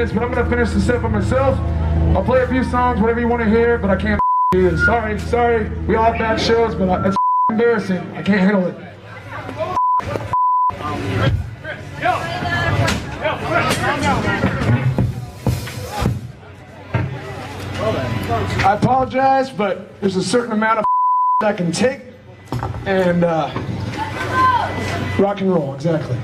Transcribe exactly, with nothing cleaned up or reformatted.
minutes, but I'm gonna finish the set by myself. I'll play a few songs, whatever you want to hear, but I can't do this. Sorry, sorry. We all have bad shows, but I, it's embarrassing. I can't handle it. I apologize, but there's a certain amount of I can take, and uh, rock and roll, exactly.